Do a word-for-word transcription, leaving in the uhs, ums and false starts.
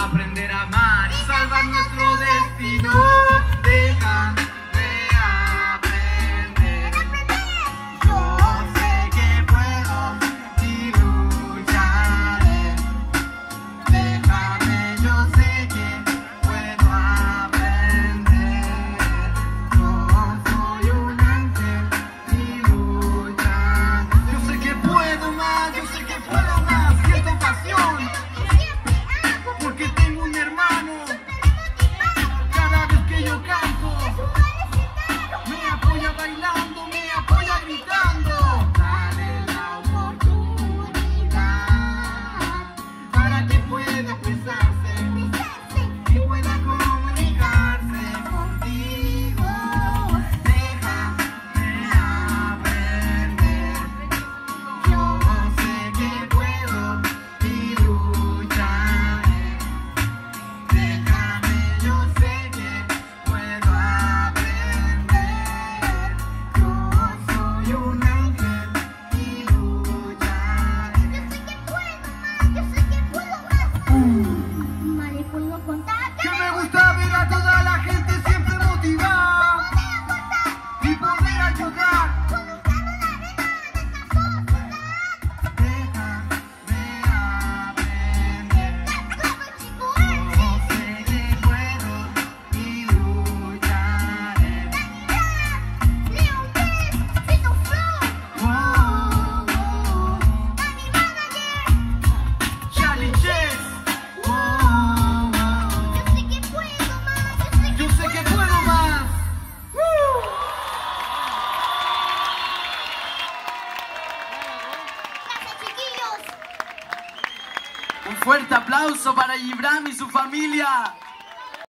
aprender a amar y salvar nuestro destino. Déjame aprender. Yo sé que puedo y lucharé. Déjame, yo sé que puedo aprender. Yo soy un ángel y lucharé. Yo sé que puedo más, yo sé que puedo más. Siento pasión porque tengo un hermano. Cada vez que yo canto me apoya bailando, me apoya gritando. Dale la oportunidad para que pueda expresarse y pueda comunicarse contigo. Déjame aprender. Yo sé que puedo y lucharé. Déjame, yo sé que puedo aprender. Yo soy un ángel y lucharé. Yo sé que puedo más, yo sé que puedo más. Vale, puedo contar. Que me gusta ver a toda la gente siempre motivada y poder ayudar. Colocando la arena en esta sociedad. Déjame aprender. Claro, chico, Yo sé que puedo y lucharé. Leon Pérez, Tito Flow, Oh, oh, Dani Manager. Charlie Chess. Oh, oh, Yo sé que puedo más, yo sé yo sé que puedo más. Gracias, chiquillos. Un fuerte aplauso para Gibran y su familia.